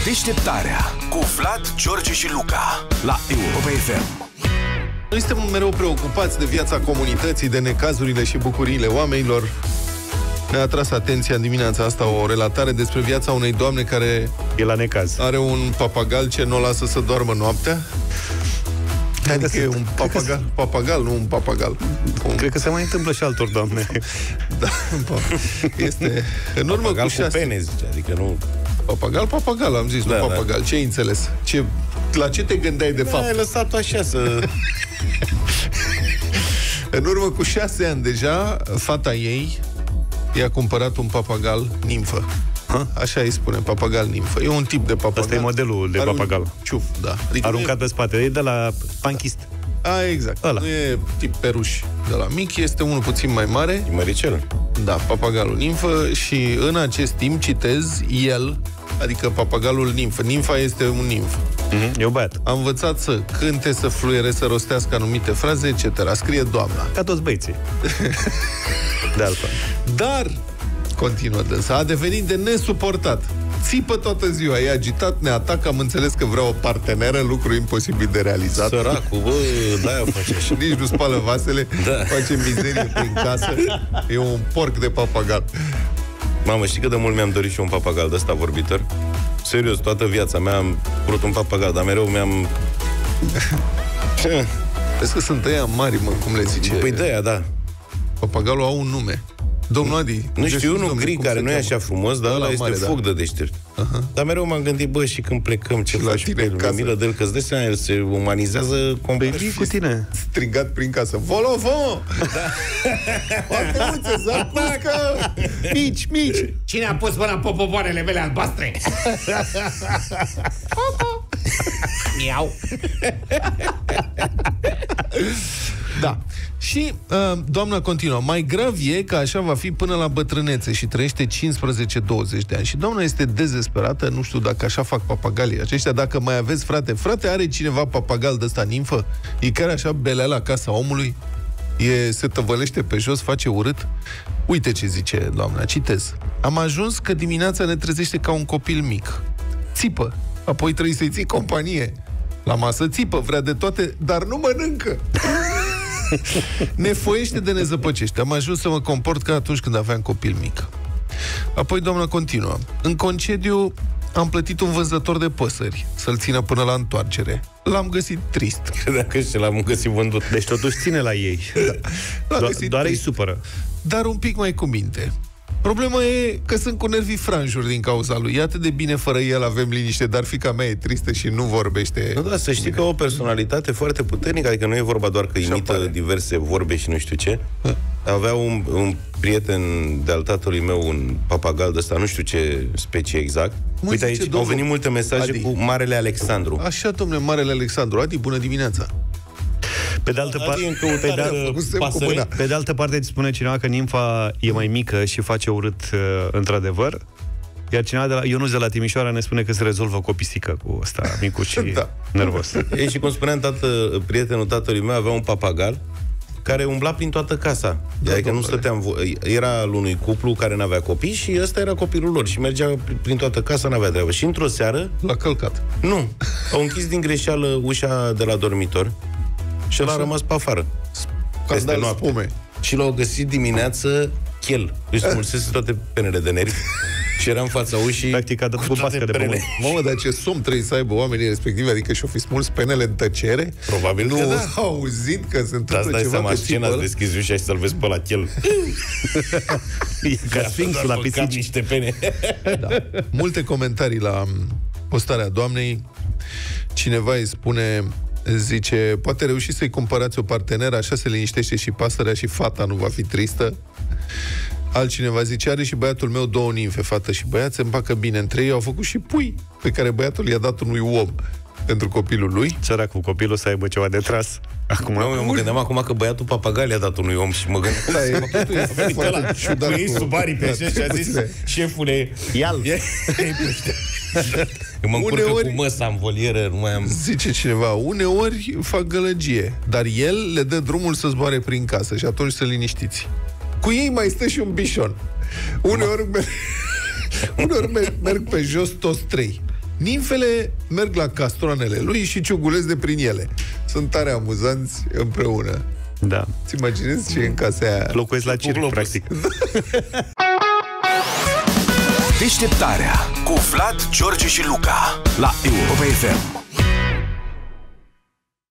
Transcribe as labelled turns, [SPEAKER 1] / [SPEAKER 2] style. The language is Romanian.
[SPEAKER 1] Deșteptarea cu Vlad, George și Luca la Europa FM.
[SPEAKER 2] Noi suntem mereu preocupați de viața comunității, de necazurile și bucuriile oamenilor. Ne-a atras atenția în dimineața asta o relatare despre viața unei doamne care
[SPEAKER 3] e la necaz.
[SPEAKER 2] Are un papagal ce nu o lasă să doarmă noaptea. Adică e un papagal, nu un papagal.
[SPEAKER 3] Cred că se mai întâmplă și altor doamne.
[SPEAKER 2] Da, este în urmă
[SPEAKER 4] papagal
[SPEAKER 2] cu 6...
[SPEAKER 4] cu pene, zice, adică nu...
[SPEAKER 2] Papagal, am zis, da, nu papagal. Da. Ce ai înțeles? La ce te gândeai de fapt?
[SPEAKER 4] Ai lăsat-o așa să...
[SPEAKER 2] În urmă cu 6 ani deja, fata ei i-a cumpărat un papagal nimfă. Așa îi spune, papagal nimfă. E un tip de papagal.
[SPEAKER 3] Asta e modelul de papagal.
[SPEAKER 2] Ciuf, da.
[SPEAKER 3] Adică aruncat pe spate. E de la panchist.
[SPEAKER 2] Exact.
[SPEAKER 3] Ăla.
[SPEAKER 2] Nu e tip peruș de la mic, este unul puțin mai mare.
[SPEAKER 4] E măricel.
[SPEAKER 2] Da, papagalul nimfă. Și în acest timp, citez, el, adică papagalul nimfă. Nimfa este un nimf.
[SPEAKER 3] E un băiat.
[SPEAKER 2] A învățat să cânte, să fluiere, să rostească anumite fraze, etc. Scrie doamna.
[SPEAKER 3] Ca toți băieții. De altfel.
[SPEAKER 2] Dar, continuă dânsa, a devenit de nesuportat. Țipă toată ziua, e agitat, ne atacă, am înțeles că vrea o parteneră, lucru imposibil de realizat.
[SPEAKER 4] Săracul, bă, de-aia face așa.
[SPEAKER 2] Nici nu spală vasele,
[SPEAKER 4] da.
[SPEAKER 2] Face mizerie prin casă. E un porc de papagal.
[SPEAKER 4] Mamă, știi cât de mult mi-am dorit și un papagal de ăsta vorbitor? Serios, toată viața mea am vrut un papagal, dar mereu mi-am...
[SPEAKER 2] Vezi că sunt ăia mari, mă, cum le zice.
[SPEAKER 4] Păi de-aia, da.
[SPEAKER 2] Papagalul au un nume. Domnul Adi.
[SPEAKER 4] Nu știu, unul gri care nu e așa frumos, dar ăla este mare, foc de deștept. Dar mereu m-am gândit, bă, și când plecăm, ce faci pe el? Mi-e milă de el, că-ți dai seama, el se umanizează complet.
[SPEAKER 3] Baby cu tine.
[SPEAKER 2] Strigat prin casă. Volovon! Oatemuțe, zarpuscă! Mici, mici!
[SPEAKER 5] Cine a pus mâna pe popoarele mele albastre? Miau!
[SPEAKER 2] Da. Și doamna continuă. Mai grav e că așa va fi până la bătrânețe și trăiește 15-20 de ani. Și doamna este dezesperată, nu știu dacă așa fac papagalii aceștia, dacă mai aveți frate, are cineva papagal de ăsta nimfă? E chiar așa belea la casa omului? Se tăvălește pe jos, face urât? Uite ce zice doamna, citez. Am ajuns că dimineața ne trezește ca un copil mic. Țipă, apoi trebuie să-i ții companie. La masă țipă, vrea de toate, dar nu mănâncă. Ne foiește de nezăpăcește. Am ajuns să mă comport ca atunci când aveam copil mic. Apoi doamna continuă. În concediu am plătit un vânzător de păsări să-l țină până la întoarcere. L-am găsit trist.
[SPEAKER 4] Credeam că și l-am găsit vândut.
[SPEAKER 3] Deci totuși ține la ei. Da. Doar îi supără.
[SPEAKER 2] Dar un pic mai cu minte. Problema e că sunt cu nervii franjuri din cauza lui. E atât de bine fără el, avem liniște, dar fiica mea e tristă și nu vorbește.
[SPEAKER 4] Nu, da, să știi că o personalitate foarte puternică, adică nu e vorba doar că imită diverse vorbe și nu știu ce. Avea un prieten de-al tatălui meu, un papagal de ăsta, nu știu ce specie exact. Uite aici, au venit multe mesaje Adi. Cu Marele Alexandru.
[SPEAKER 2] Așa, domnule, Marele Alexandru. Adi, bună dimineața!
[SPEAKER 3] Pe de altă parte, îți spune cineva că nimfa e mai mică și face urât într-adevăr. Iar cineva de la Ionuț de la Timișoara ne spune că se rezolvă cu o pisică, cu ăsta micuț și nervos.
[SPEAKER 4] Ei, și cum spuneam, prietenul tatălui meu avea un papagal care umbla prin toată casa. Adică nu stăteam... Era al unui cuplu care n-avea copii și ăsta era copilul lor și mergea prin toată casa, n-avea treabă. Și într-o seară...
[SPEAKER 2] L-a călcat.
[SPEAKER 4] Nu. Au închis din greșeală ușa de la dormitor și el a rămas pe afară. Peste noapte. Spume. Și l-au găsit dimineață chel. Își smulsese toate penele de nervi și era în fața ușii.
[SPEAKER 3] Practic a dat cu bască de pământ.
[SPEAKER 2] Mamă, dar ce somn trebuie să aibă oamenii respectivi, adică și-o fi smuls penele în tăcere.
[SPEAKER 4] Probabil
[SPEAKER 2] nu
[SPEAKER 4] că da.
[SPEAKER 2] Au auzit că se întâmplă
[SPEAKER 4] ceva.
[SPEAKER 2] Seama,
[SPEAKER 4] că scena să deschizi ușa și să-l vezi pe la chel.
[SPEAKER 3] Ca sfinxul la pisici.
[SPEAKER 4] Niște pene.
[SPEAKER 2] Da. Multe comentarii la postarea doamnei. Cineva îi spune... Zice, poate reuși să-i cumpărați o parteneră, așa se liniștește și pasărea și fata nu va fi tristă. Altcineva zice, are și băiatul meu 2 nimfe, fată și băiat, se împacă bine între ei, au făcut și pui pe care băiatul i-a dat unui om pentru copilul lui.
[SPEAKER 3] Săracul copilul să aibă ceva de tras. Acum,
[SPEAKER 4] eu mă gândeam acum că băiatul papagal i-a dat unui om și mă gândeam.
[SPEAKER 2] Da, e foarte ciudat.
[SPEAKER 4] Cu ei sub aripă și a zis, șefule,
[SPEAKER 3] ia-l.
[SPEAKER 4] Eu mă încurcă cu măsa în volieră, nu mai am...
[SPEAKER 2] Zice cineva, uneori fac gălăgie, dar el le dă drumul să zboare prin casă și atunci să liniștiți. Cu ei mai stă și un bișon. Uneori merg pe jos toți 3. Nimfele merg la castroanele lui și ciugulesc de prin ele. Sunt tare amuzanți împreună.
[SPEAKER 3] Da.
[SPEAKER 2] Îți imaginezi ce e în casa aia?
[SPEAKER 3] Locuiesc la circ, practic.
[SPEAKER 1] Deșteptarea cu Vlad, George și Luca la Europa FM.